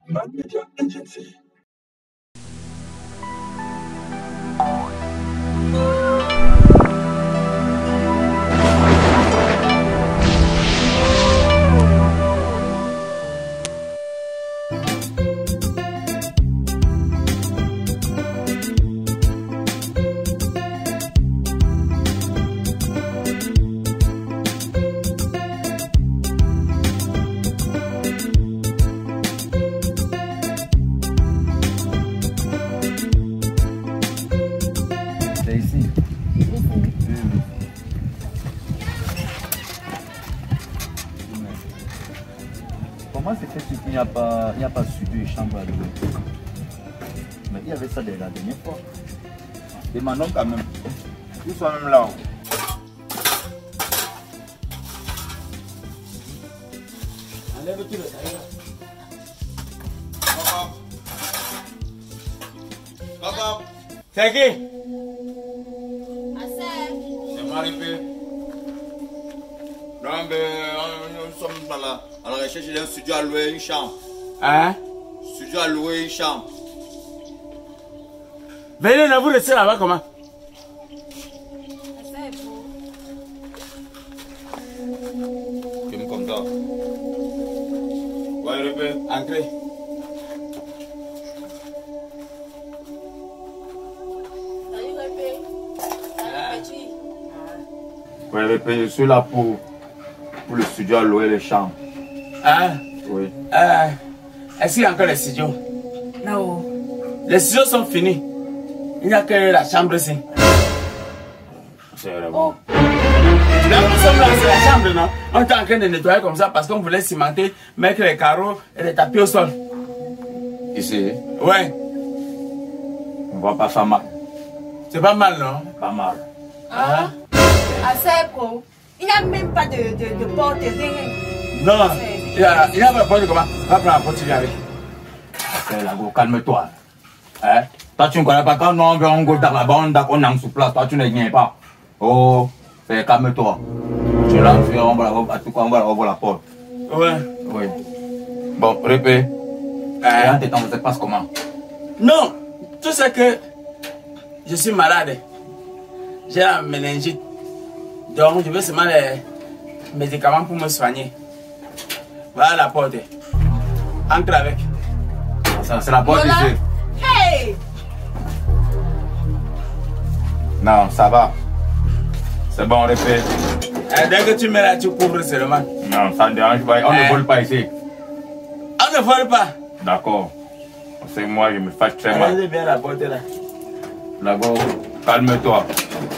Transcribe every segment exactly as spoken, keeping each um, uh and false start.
Comment c'est fait qu'il n'y a pas, il n'y a pas studio et chambre à louer? Mais il y avait ça dès la dernière fois. Demandons quand même. Ils sont même là. Enlève tout le tailleur. Papa. Papa. C'est qui? C'est moi, Répé. Non, mais nous sommes dans la, à la recherche d'un studio à louer une chambre. Hein? Studio à louer une chambre. Venez, vous restez là-bas comment? Comme comme ça. Ouais, Répé. Entrez. Ouais, Répé, je suis là pour, pour le studio à louer les chambres. Hein? Oui. Euh, Est-ce qu'il y a encore les studios? Non. Les studios sont finis. Il n'y a que la chambre ici. C'est vraiment. Oh. Là, nous sommes là, c'est la chambre, non? On est en train de nettoyer comme ça parce qu'on voulait cimenter, mettre les carreaux et les tapis au sol. Ici, Ouais. on va pas faire mal. C'est pas mal, non? Pas mal. Ah. Assez pro. Il n'y a même pas de, de, de porte, rien. Non. Il n'y a, il y a pas de porte comment? Va prendre la porte, tu viens avec. C'est là, go, calme-toi. Hein? Toi, tu ne connais pas quand on veut on go dans la bande, on est sur place, toi, tu ne viens pas. Oh, fais calme-toi. Tu là, on va on va ouvrir la porte. Ouais. Oui. Bon, Répé. Hein? En temps, ça se passe comment? Non. Tu sais que je suis malade. J'ai la méningite. Donc, je veux seulement les médicaments pour me soigner. Voilà la porte. Entre avec. C'est la porte Voilà. ici. Hey! Non, ça va. C'est bon, Répé. Et dès que tu mets là, tu couvres seulement. Non, ça ne dérange pas. On Eh. ne vole pas ici. On ne vole pas. D'accord. C'est moi, je me fâche très mal. Regardez bien la porte là. Là-bas, calme-toi.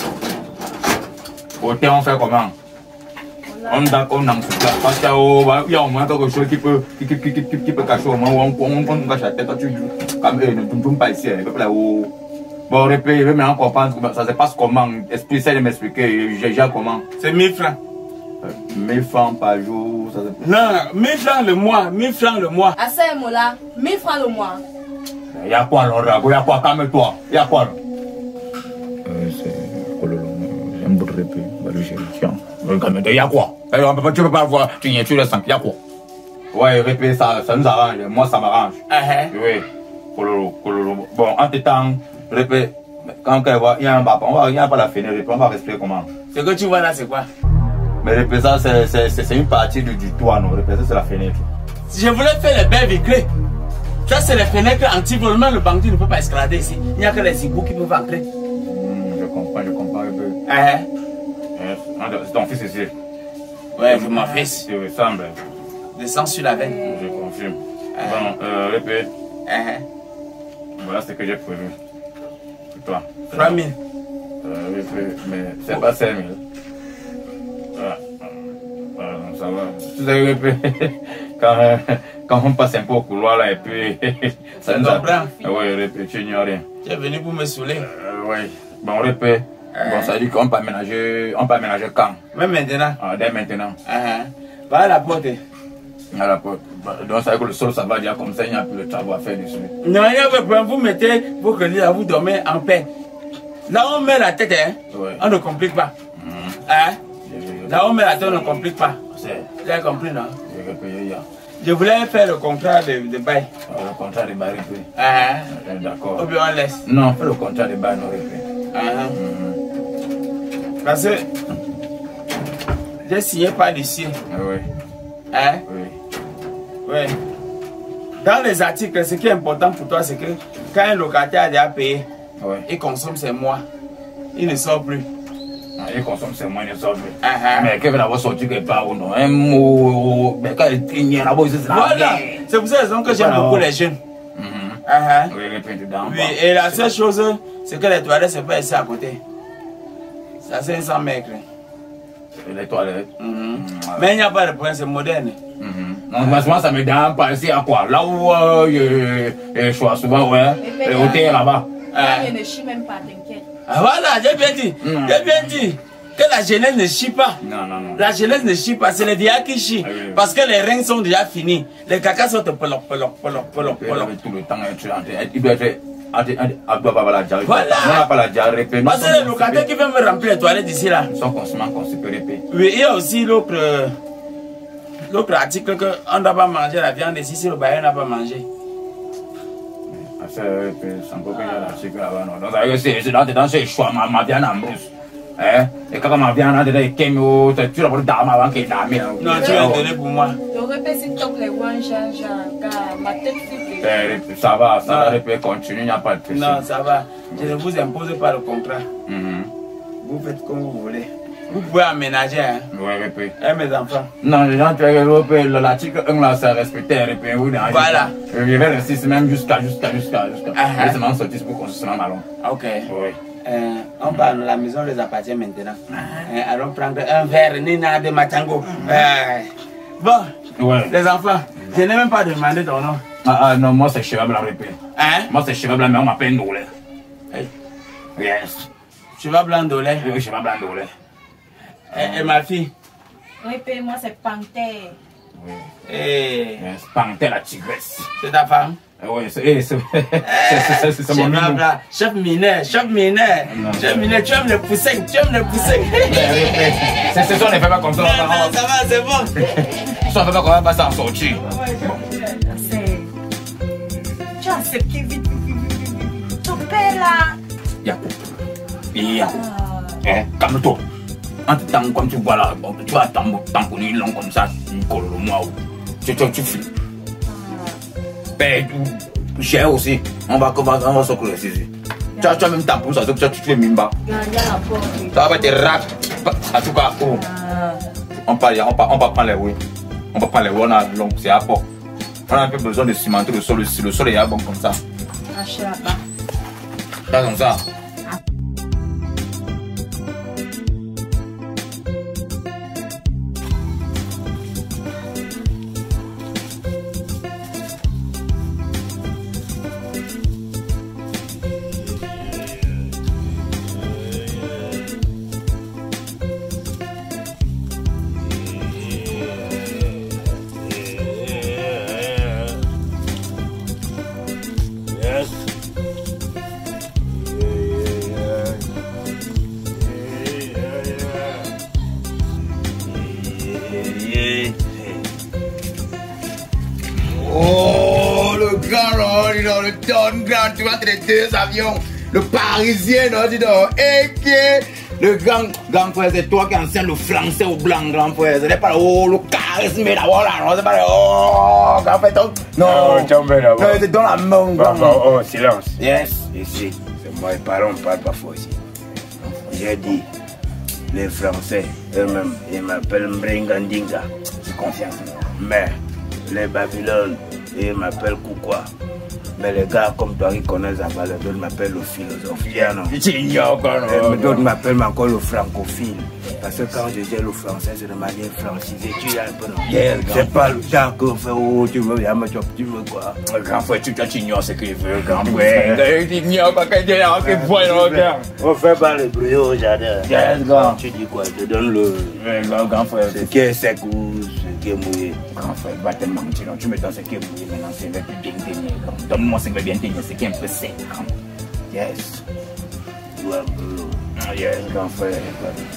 Côté, on fait comment? On d'accord, on en sous place. Parce qu'il y a au moins quelque chose qui peut, qui, qui, qui, qui, qui peut cacher au moins. On, on, on, on cache la tête. Toi, tu comme, eh, ne tourne pas ici. Bon, Répé, je veux maintenant comprendre comment ça se passe comment. Explique, essaie de m'expliquer. J'ai déjà comment. C'est mille francs. mille francs par jour. Ça se... Non, mille francs le mois. mille francs le mois. Assez, Mola. mille francs le mois. Il y a quoi, alors? Il y a quoi? Calme-toi. Il y a quoi? Euh, c'est Kololo. J'aime beaucoup Répé. Il y a quoi? Tu peux pas voir. Tu viens, tu le sens. Il y a quoi? Ouais, Répé, ça, ça nous arrange. Moi, ça m'arrange. Uh-huh. Oui. Kololo, Kololo. Bon, en tout temps, Répé, quand on va, il y a un bas, on va, il n'y a pas la fenêtre, Répé, on va respirer comment? Ce que tu vois là, c'est quoi? Mais Répé, ça, c'est une partie du, du toit, non? Répé, ça, c'est la fenêtre. Si je voulais faire les baies vitrées, ça c'est les fenêtres anti-volement, le bandit ne peut pas escalader ici. Il n'y a que les égouts qui peuvent entrer. Mmh, je comprends, je comprends un peu. Uh-huh. C'est ton fils ici. Ouais, c'est mon fils. Il ressemble. Le sang sur la veine. Je confirme. Uh-huh. Bon, euh, Répé, Uh-huh. voilà ce que j'ai prévu. Pour toi. trois mille. Euh, Répé, mais c'est pas cinq mille. Voilà. Voilà, donc ça va. Tu sais, Répé, quand, euh, quand on passe un peu au couloir là et puis ça nous apprend. Oui, Répé, tu ignores rien. Tu es venu pour me saouler. Euh, oui. Bon, Répé, bon, ça dit qu'on peut aménager, on peut aménager quand? Même maintenant. Ah, dès maintenant. Uh-huh. Voilà la porte. À la porte. Donc ça veut dire que le sol ça va déjà comme ça, il n'y a plus de travail à faire dessus. Non, il y a pas de problème. Vous mettez vos crédits là, vous dormez en paix. Là on met la tête, hein, Ouais. on ne complique pas. Mmh. Hein? Je- je- Là on met la tête, on ne complique pas. C'est. Tu as compris, non? Je vais payer, Je voulais faire le contrat de, de bail. Oh, le contrat de bail, oui. Ah, d'accord. Ou bien on laisse. Non, fais le contrat de bail, non, oui. Ah. Mm-hmm. Parce que j'ai signé par ici. Oui. Hein? Oui. Oui. Dans les articles, ce qui est important pour toi, c'est que quand un locataire a déjà payé, oui. il consomme ses mois. Il ne sort plus. Il consomme ses mois, il ne sort plus. Uh -huh. Mais qu'il va d'abord sortir quelque part ou non. Un mot. Mais quand il y a là-bas, c'est voilà. C'est pour cette raison que j'aime beaucoup les jeunes. Mm -hmm. uh -huh. Oui, les dedans. Oui, et la seule chose, c'est que les toilettes, c'est pas ici à côté. Ça, c'est cent mètres. Les toilettes. Mm -hmm. Mm -hmm. Mais il n'y a pas de problème, c'est moderne. Mm -hmm. Non, mais souvent, ça me donne pas ici à quoi. Là où euh, je suis souvent, ouais. Le hôtel là-bas. Je ne chie même pas, t'inquiète. Ah, voilà, j'ai bien dit. Mm. J'ai bien dit. Que la jeunesse ne chie pas. Non, non, non. La jeunesse ne chie pas, c'est les vieillards qui chient. Ah, oui, oui. Parce que les reins sont déjà finis. Les cacas sont peloc, peloc, peloc, peloc, peloc. Tout le temps, il doit être. Il doit avoir la diarrhée. Voilà. On n'a pas la diarrhée. Parce que les locataires qui viennent me remplir les toilettes d'ici là. Ils sont constamment constipés. Oui, il y a aussi l'autre. L'autre article qu'on ne doit pas manger la viande ici si le bailleur n'a pas mangé. C'est un peu que l'article là-bas. C'est dans, dans ce choix, ma, ma viande en brousse. Hein? Et quand ma viande a des kémios, tu l'as pour dormir avant qu'il dorme. Non, tu l'as donné pour moi. Je répète si tu les one car ma tête fait. Ça va, ça va, je peux continuer, il n'y a pas de pression. Non, ça va. Je ne vous impose pas le contrat. Mm-hmm. Vous faites comme vous voulez. Vous pouvez aménager, hein? Oui, oui, oui. Et mes enfants? Non, les gens, tu as l'article un là, ça respectait les pays. Voilà. Je vais rester même jusqu'à, jusqu'à, jusqu'à, jusqu'à. Uh-huh. Laissez-moi sortir pour qu'on se sente ballon. Ok. Oui. Euh, on parle, la maison les appartient maintenant. Uh-huh. euh, allons prendre un verre, Nina de Matango. Uh-huh. euh, bon, ouais. Les enfants, je n'ai même pas demandé ton nom. Ah, ah non, moi c'est Cheval Blanc répé. Hein? Moi c'est Cheval Blanc, mais on m'appelle Ndolé. Hey. Yes. Cheval Blanc Ndolé? Oui, Cheval Blanc Ndolé. Et, et ma fille? Oui, moi c'est Panthère. Oui. Et... Yes, Panthère la tigresse. C'est ta femme? Oui, c'est mon nom. Chef mineur, chef mineur. Chef mineur, tu aimes le poussin, tu aimes le poussin. C'est ça, on ne fait pas comme ça. Non, non, ça va, c'est bon. Ça, on ne fait pas comme ça, on va s'en sortir. Tu as accepté vite, vite, vite, vite. Ton père là. Yakou. Yakou. Eh, calme-toi. En tout temps, comme tu vois là, tu vas tamponner long comme ça, tu colles le moi. Tu flippes. Ben, cher aussi. On va commencer, on va s'occuper ici. Tu as même tampon, ça, tu fais mimba. Ça va te rap. En tout cas, oh. On parle, on va prendre les roues. On va prendre les roues, on a long, c'est à port. On a un peu besoin de cimenter le sol, le sol est bon comme ça. Là, comme ça. Oh, le grand, là, dis donc, le Don Grand, tu vois, entre les deux avions. Le Parisien, non, dis donc, et le grand, grand frère, c'est toi qui enseignes le français au blanc, grand frère. Ce n'est pas le, oh, le charisme d'abord là, non, c'est pas le, oh, grand frère, toi. Non, non, c'est dans la main, grand. Oh, silence. Yes. Ici, c'est moi, les parents ne parlent pas fort ici. J'ai dit, les Français eux-mêmes, ils m'appellent Mbringandinga. J'ai confiance. Mais les Babylones, ils m'appellent Koukoua. Mais les gars comme toi qui connaissent la valeur, d'autres m'appellent le philosophe. D'autres m'appellent encore le francophile. Parce que quand je dis le français, c'est de manière francisée. Tu as un peu non? Yeah, c'est pas le temps que fait, oh, tu veux, tu veux quoi? Grand frère, tu ignores ce qu'il veut, grand frère. Tu ignores pas qu'il y a un peu. On fait pas le bruit au jardin. Yes, grand. Tu dis quoi? Je te donne le. Grand frère. Ce qui est sec ou ce qui est mouillé. Grand frère, va te mentir. Tu me donnes ce qui est mouillé maintenant, c'est le plus bien tenir. Donne-moi ce qui est bien tenir, ce qui est un peu sec. Yes. Tu vois un peu. Yes, grand frère.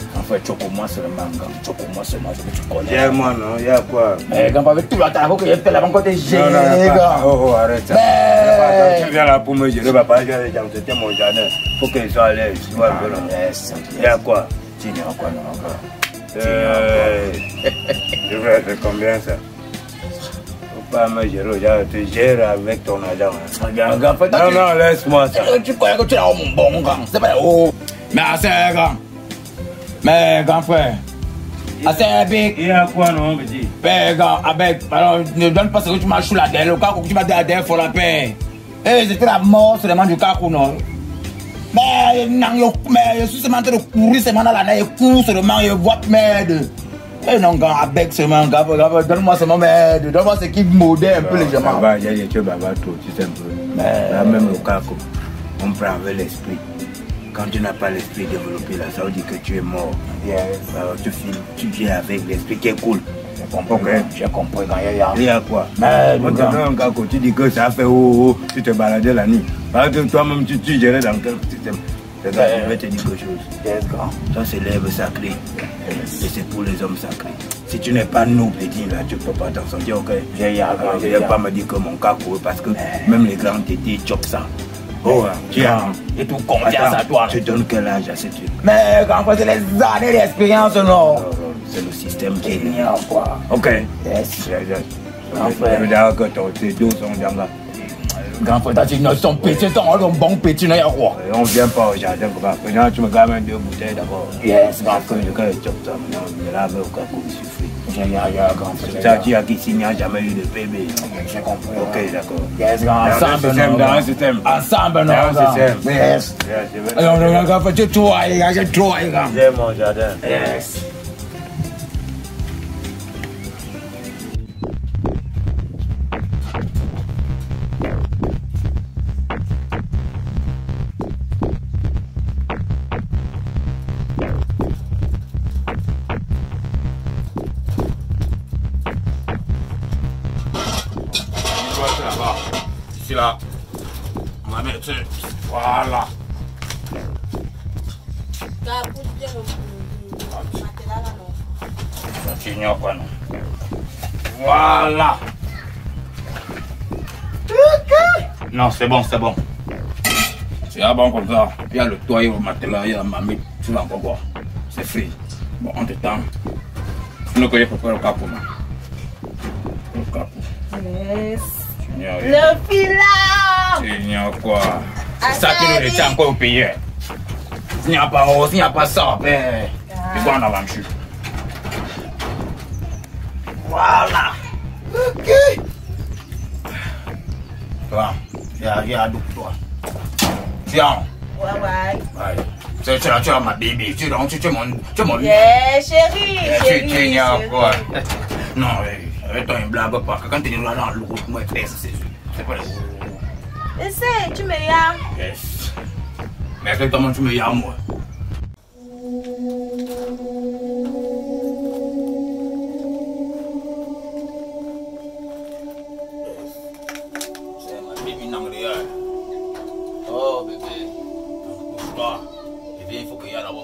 En fait, tu commences le manga, tu commences le manga, tu connais. Yeah, moi, non, il y a quoi? Mais quand avec tout le temps que j'ai fait là, quand t'es jeune. Non, non, pas. Oh, oh, arrête ça. Mais... Tu viens là pour me gérer, papa, c'était mon jardin. Faut qu'ils soient à l'aise, tu vois. Il y a quoi? Tu dis quoi, non? Euh. Je vais faire combien ça? Faut pas me gérer, tu gères avec ton argent. Non, non, laisse-moi ça. Tu crois que tu as mon bon grand. C'est pas oh. Mais assez grand. Mais grand frère. Assez big. Il y a quoi, non, petit? Mais grand, avec. Alors, ne donne pas ce que tu m'as chou la delle. Le cas où tu m'as dit la delle, faut la paix. Eh, c'était la mort seulement du cas où non. Mais non, mais je suis seulement en train de courir seulement dans la neige, je cours seulement, je vois merde. Eh non, grand, avec seulement, donne-moi seulement merde, donne-moi ce qui modère un peu les gens. Baba, il y a des baba trop, tu sais un peu. Là, même au cas où on prend avec l'esprit. Quand tu n'as pas l'esprit développé là, ça veut dire que tu es mort. Yes. Alors tu filmes, tu viens avec l'esprit qui est cool. J'ai compris, okay. J'ai compris quand il y a. Il y a quoi? Mais maintenant, un gars, tu dis que ça fait oh, oh, tu te baladais la nuit. Parce que toi-même, tu, tu gérais dans quel système? Les gars, je vais te dire quelque chose. Yes, grand. Ça, c'est l'herbe sacrée. Yes. Et c'est pour les hommes sacrés. Si tu n'es pas nous, petit, là, tu ne peux pas t'en sortir, ok? Je ne vais pas me dire que mon cas court parce que même les grands tétés chopent ça. Oh, tu as. Et tout confiance à toi. Tu donnes quel âge à ce truc? Mais quand c'est les années d'expérience, non? C'est le système qui est là. Quoi. Ok. Yes. Grand frère. Je veux dire que tes dos sont bien là. Grand frère, tu as son petit, tu as un bon petit, il y a quoi? On ne vient pas au jardin. Maintenant, tu me ramènes deux bouteilles d'abord. Yes, grand frère. Je vais choper ça maintenant. Je lave au cas où il suffit. J'ai un grand frère. Ça, tu as qui signe, n'a jamais eu de bébé. J'ai compris. Ok, d'accord. Yes, grand. Ensemble, dans un système. Ensemble, non. Dans un système. Yes. Alors, le grand frère, tu vois, j'ai trop, grand. J'aime mon jardin. Yes. Ici là, on va mettre, voilà. Continue quoi non. Voilà. Non, c'est bon, c'est bon. C'est bon comme ça. Il y a le toit, il y a le matelas, il y a la mamie, tout là encore quoi. C'est free. Bon, en tout temps, nous connaissons préparer le capot. Le capot. Yes. Le Le filant. Il n'y a quoi? C'est ça qui nous retient encore au pays. S'il n'y a pas s'il n'y a pas ça, ben, c'est quoi en aventure? Voilà. Ok. Toi, il y a, il y a d'autres toi. Tiens. Ouais, ouais. Ouais. Tu es là, tu es ma bébé. Tu es mon, tu es mon, tu es mon. Yeah, chérie, chérie. Tu n'y a quoi? Non, avec toi, une blague pas. Quand tu es là dans le groupe, moi, c'est pas le. Essaye, tu me regardes. Yes. Mais comment tu me regardes, moi? C'est ma bébé dans le réel. Oh, bébé. Bouge-toi. Bébé, il faut qu'il y ait là-bas.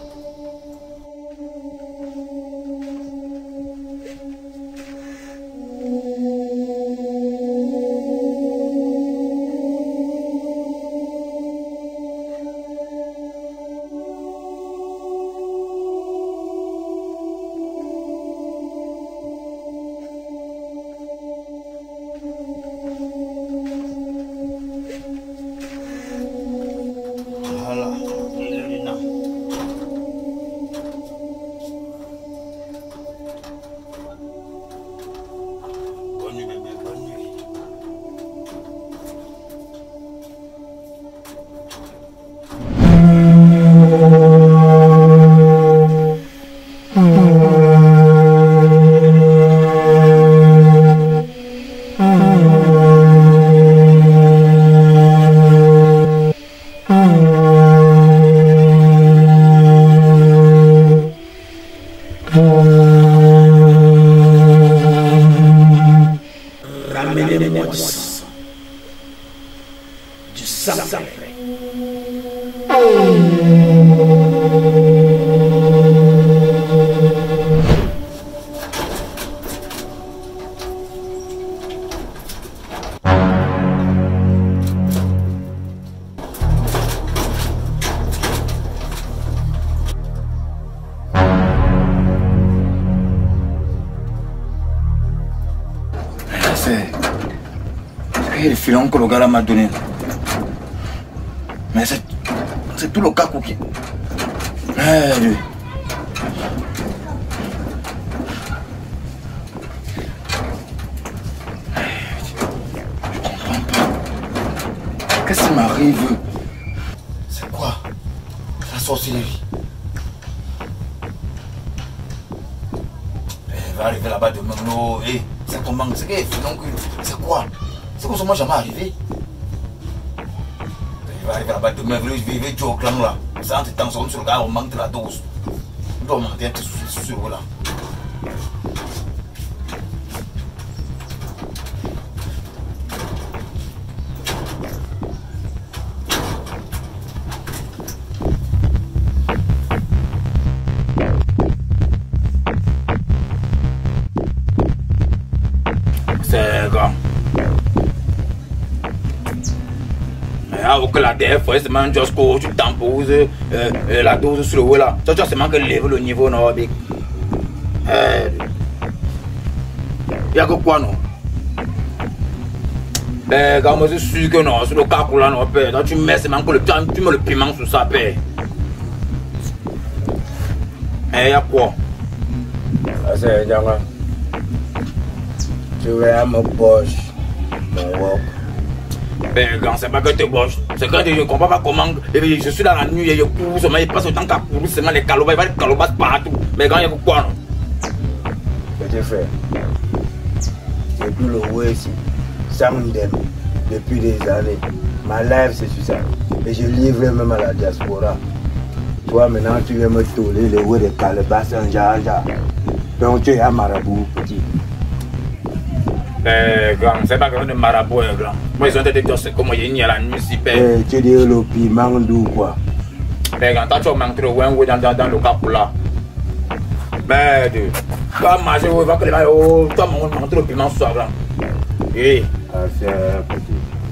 Ramenez-moi du sang. Du sang. C'est... C'est le filon que le gars là m'a donné. Mais c'est... C'est tout le cas qui... Hey. Qu'est-ce qui m'arrive? C'est quoi? La sorcellerie. Elle va arriver là-bas demain. Non, hey, c'est comment? C'est c'est quoi? C'est quoi ça m'a jamais arrivé? Elle va arriver là-bas demain. Je vais vivre au clan là. Ça entre temps, sur le gars, on manque de la dose. On doit monter un peu sur ce là. C'est grand. Mais alors que la dernière fois, c'est même juste que tu temposes euh, euh, la dose sur le haut là. Tu vois, c'est même que lever le niveau nordique. Euh, il y a que quoi non? Ben, quand moi je suis sûr que non, sur le cas là, non, père. Donc tu mets, c'est même que le, tu mets le piment sur ça, père. Mais il y a quoi? C'est genre. Tu vas me boche, mon wok. Ben, grand, c'est pas que tu boches. C'est que je ne comprends pas comment. Je suis dans la nuit et je cours, seulement il passe autant qu'à courir, seulement les calobas, il va les calobas partout. Mais grand, il y a quoi non? Petit frère, depuis le Ouest, Samden, depuis des années, ma life c'est sur ça. Et je livre même à la diaspora. Toi maintenant tu viens me tourner les ouest de calebas en jaja. Donc tu es un marabout, petit. Eh, grand, c'est pas grand de marabout, eh, grand. Moi, ils ont été dit comme il y a la nuit si père. Eh, tu dis le piment d'où quoi? Eh, grand, t'as toujours manqué le ouin dans, dans, dans le cap là. Mais, tu vas manger, tu vas que les mains, oh, toi, mon manque le piment ce soir, grand. Eh. Ah, c'est petit.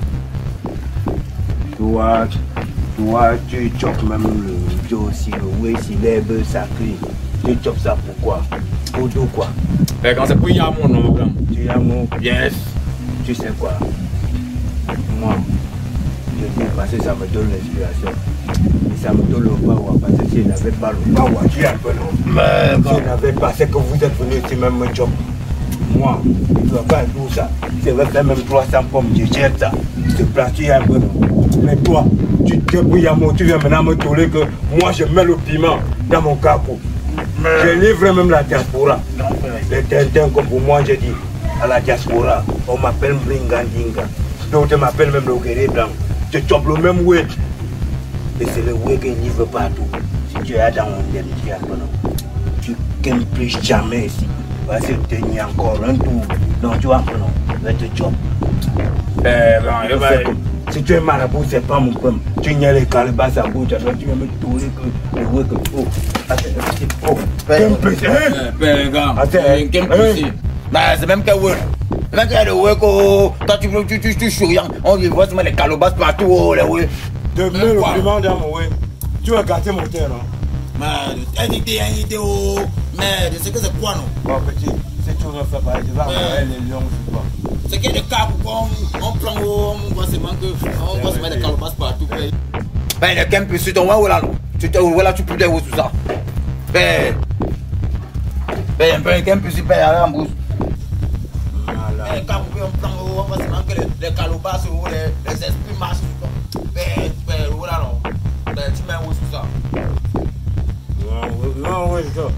Toi, toi, tu chopes même le dos aussi, le ouest, si l'herbe sacrée. Tu chopes ça pourquoi? Pour d'où quoi? Eh, grand, c'est pour y avoir mon nom, grand. Tu as mon... Yes. Tu sais quoi? Moi, je dis parce que ça me donne l'inspiration. Et ça me donne le power parce que si je n'avais pas le power, tu es un peu non. Mais si je n'avais pas, c'est que vous êtes venu ici même me job. Moi, je ne dois pas tout ça. Je vais faire même trois cents pommes, je jette ça. Ce plat, tu es un peu non. Mais toi, tu te débrouilles à moi, tu viens maintenant me tourner que moi je mets le piment dans mon capot. Je livre même la diaspora. Les tintins comme pour moi, je dis. À la diaspora, on m'appelle Mblingandinga. D'autres m'appellent même le guerrier blanc. Je chope le même weight. Et c'est le weight qui livre partout. Si tu es dans mon indemnité, tu ne gagnes plus jamais ici. Parce que tu as encore un tour. Non, tu vois, non. Je vais te choper. Eh, grand, je vais... Si tu es marabout, c'est pas mon problème. Tu n'y as les calebas à bout, tu vas me tourner que le weight que. Oh, attends, oh, quel plaisir. Eh, grand, quel plaisir. Bah, c'est même que ouais. Même que le ouais, quand tu tu tu tu souriant, on y voit les calobas partout, les ouais. De mettre le piment dans mon ouais. Tu vas gâter mon terre, non? Mais, une idée, une idée, oh. Mais, c'est que c'est quoi, non? Bon, petit, si tu veux faire pareil, tu vas faire les lions, je sais pas. C'est qu'il y a des cas pourquoi on prend, on voit seulement que, on voit seulement des calobas partout. Ben, les camps, si tu vois, là, non? Tu te vois là, tu peux dire où tout ça. Ben, ben, un peu, les camps, si tu payes à la bouche. Les cas pourquoi on prend, on voit seulement que les calobas, les esprits marchent. Ben, ben, voilà, non? Ben, tu mets où tout ça? Non, oui, c'est ça.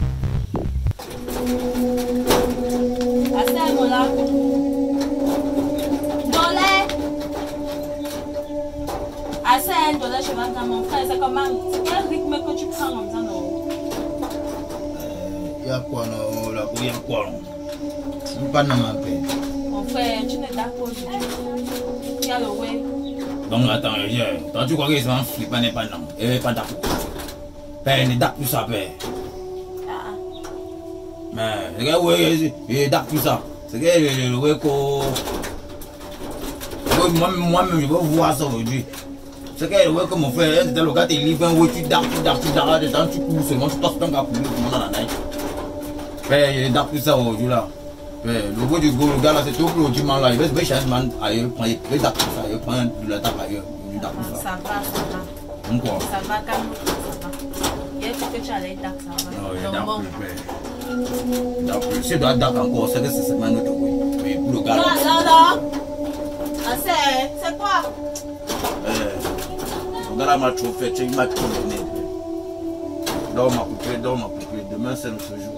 Assez, mon là. Dollar. Assez, un dollar, je vais dans mon frère. C'est comment? Quel rythme que tu prends comme ça, non? Il y a quoi, non? La bouille, il y a quoi, non? Je ne pas dans ma paix. Mon frère, tu n'es d'accord du tout. Il y a le way. Donc, attends, toi, tu crois que c'est un flippant n'est pas non? Il n'est pas d'accord. Ben, il est d'accord tout ça, ben. Mais, c'est que, oui, il est d'accord tout ça. C'est que, le way qu'on. Moi-même, je veux voir ça aujourd'hui. C'est que, le way que mon frère, c'était le gars, il livre un way, tu dark, tu dark, tu dark, tu dark, tu cours seulement, tu passes ton gars pour lui, tout le monde dans la neige. Ben, il est d'accord tout ça aujourd'hui là. Le goût du go, le gars là, c'est tout pour le dimanche là. Il va se changer man ailleurs, il va taper ça, il prend de la tape ailleurs. Ça va, ça va. Quoi? Ça va, calme, ça va. Il faut que tu ailles taper, ça va. Non, il y a d'un peu. Si tu as d'accord encore, c'est que c'est un autre goût. Mais pour le gars là. Non, non, non. Ah, c'est, c'est quoi? Le gars là m'a trop fait, il m'a trop donné. Dors ma poupée, dors ma poupée. Demain c'est notre jour.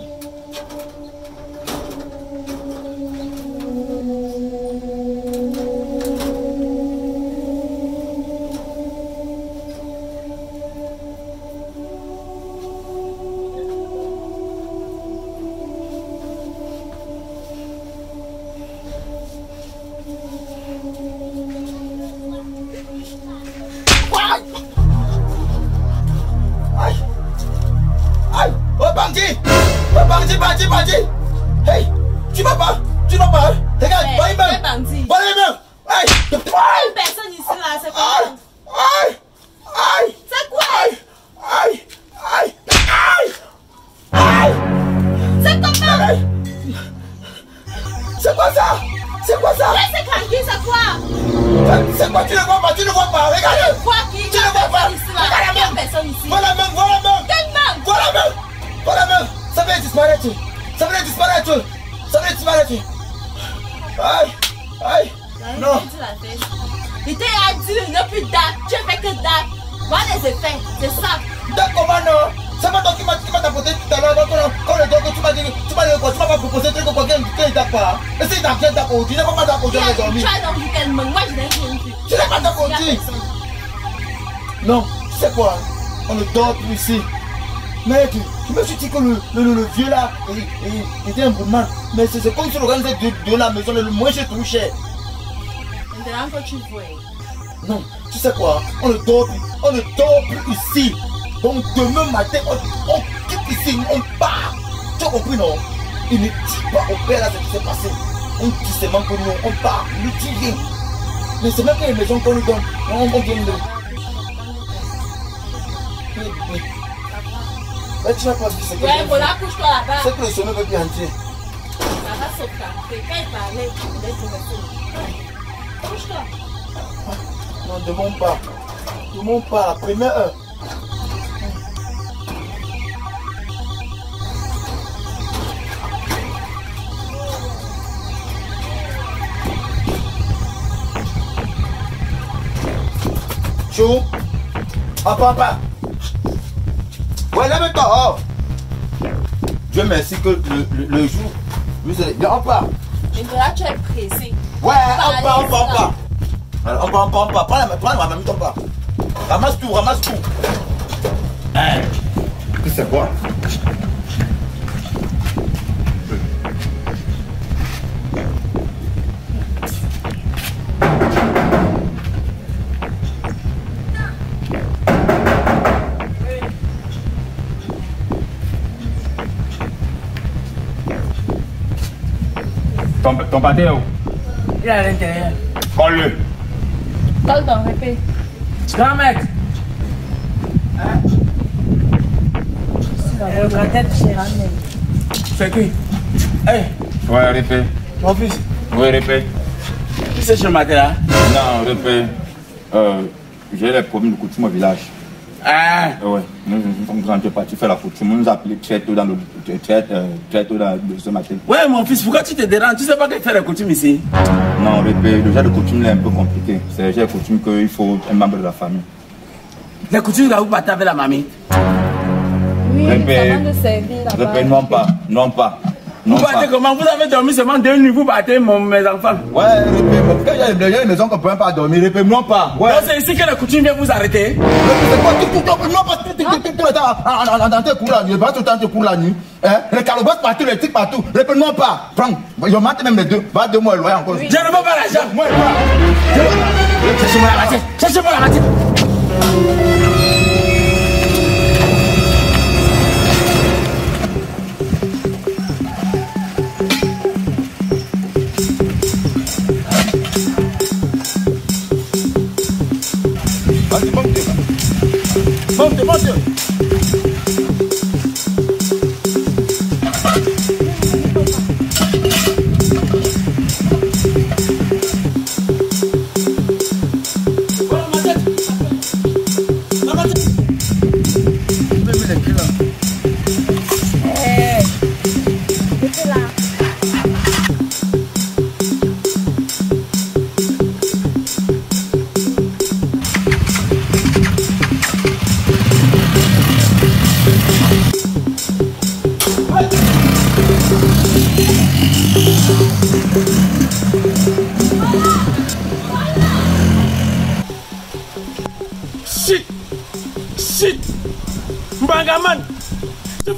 Bandit, bandit, bandit! Hey! Tu vas pas! Tu vas pas! Regarde, pas les mains! Pas les mains! Hey! Une personne ici là, c'est quoi? Aïe! Aïe! C'est quoi? Aïe! Aïe! Aïe! Aïe! C'est comment? C'est quoi ça? C'est quoi ça? Laissez tranquille, c'est quoi? C'est quoi? Tu ne vois pas? Tu ne vois pas? Regarde! Quoi qui? Tu ne vois pas? Regarde la main! Personne ici. Vois la main! Vois la main! Quelle main? Vois la main! Vois la main! Ça va disparaître! Ça va disparaître! Ça va disparaître! Aïe! Aïe! Non! Il t'a dit ne plus date, tu fais que date. Voilà les effets, c'est ça. Date comment non? C'est pas toi qui m'a t'apporté tout à l'heure quand le docteur tu m'as dit tu m'as dit quoi? Tu m'as pas proposé un truc pour quelqu'un qui ne date pas. Et si t'as bien d'accord, tu n'as pas d'accord, tu vas dormir. Tu as dormi tellement, moi je n'ai rien vu. Tu n'as pas d'accord, non, tu sais quoi? On ne dort plus ici. Mec, je me suis dit que le, le, le, le vieux là, il, il, il était un bourman. Mais c'est comme si l'organisme de, de la maison, le moins cher, tout cher. Maintenant que tu vois. Non, tu sais quoi? On ne dort plus, on ne dort plus ici. Donc demain matin, on, on quitte ici, on part. Tu as compris, non? Il ne dit pas au père là ce qui s'est passé. On dit seulement que nous, on part, il ne dit rien. Mais c'est même que les maisons qu'on nous donne, on, on vient de... Oui, oui. Mais tu n'as pas vu ce que ouais, voilà, couche-toi là-bas. C'est que le sommet peut bien entrer. Ça va sauter. Quand il parlait, il est tombé. Couche-toi. Non, ne monte pas. Ne monte pas, la première heure. Chou. Ah, papa. Ouais, lève-toi. Oh. Dieu merci que le, le, le jour. Viens, on part. Mais là, tu es pressé. Ouais, on part, on part, on part. Alors, on part, on part, on part. Prends la main, prends la main, on part. Ramasse tout, ramasse tout. Hein? C'est quoi? Ton, ton pâté est où? Il est à l'intérieur. Colle-le. Colle ton répé. Grand mec. Hein? La tête, c'est qui? Hey. Ouais, répète. Mon fils. Oui, répète. Tu sais chez matin là? Non, répète. Euh, j'ai les problèmes de coutume au village. Ah. Ouais, nous sommes grands partis faire la coutume. Nous nous appelons très tôt dans le très tôt dans ce matin. Ouais, mon fils, pourquoi tu te déranges? Tu sais pas que faire la coutume ici? Non, répète. Le genre de coutume là est un peu compliqué. C'est le genre de coutume qu'il faut un membre de la famille. Les coutumes là, vous partez avec la mamie? Oui, Répète. ça va nous servir là-bas. Répète, non pas, non pas. Vous partez comment? Vous avez dormi seulement deux nuits, vous partez, mon, mes enfants. Ouais, répète, mon frère, il y a des maisons qu'on ne peut même pas dormir, répète, non pas. Ouais. Donc c'est ici que la coutume vient vous arrêter. C'est quoi, tu cours, non pas, tu cours dans tes cours la nuit, pas tout le temps tu cours la nuit. Les calobos partout, les tics partout, répète, non pas. Prends, je mate même les deux, va deux mois loin encore. Je ne veux pas l'argent. Moi, cherchez-moi la matière, cherchez-moi la matière. Vas-y, monte. Monte, monte.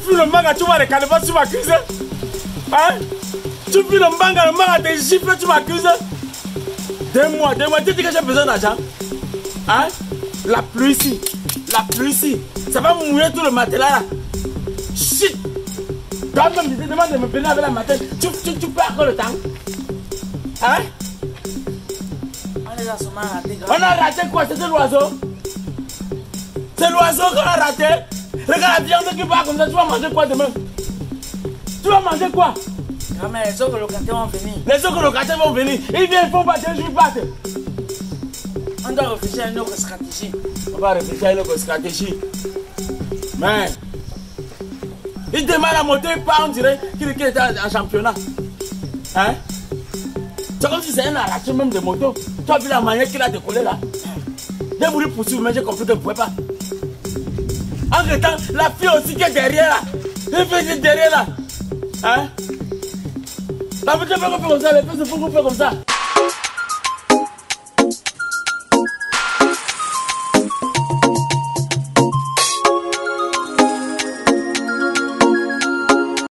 fuis le manga, tu vois les calibres, tu m'accuses. Hein? Tu fuis le manga, le manga te gifle, tu m'accuses. Deux mois, deux mois, tu dis que j'ai besoin d'argent. Hein? La pluie ici, la pluie ici, ça va mouiller tout le matelas là. Shit! Toi-même, je te demande de me venir avec la matin. Tu, tu, tu perds encore le temps. Hein? On les a sûrement ratés. On a raté quoi? C'était l'oiseau? C'est l'oiseau qu'on a raté? Regarde la viande qui part comme ça, tu vas manger quoi demain? Tu vas manger quoi? Non mais les autres locataires vont venir. Les autres locataires vont venir. Ils viennent, ils font battre, ils battent. On doit réfléchir à une autre stratégie. On va réfléchir à une autre stratégie. Mais il démarre la moto, il part, on dirait qu'il était en championnat. Hein? C'est comme si c'est un arraché même de moto. Tu as vu la manière qu'il a décollé là? J'ai voulu poursuivre, mais j'ai compris que je ne pouvais pas. En temps, la fille aussi qui est derrière là. Elle fait derrière là. Hein? La fille qui fait comme ça, les filles se font comme ça.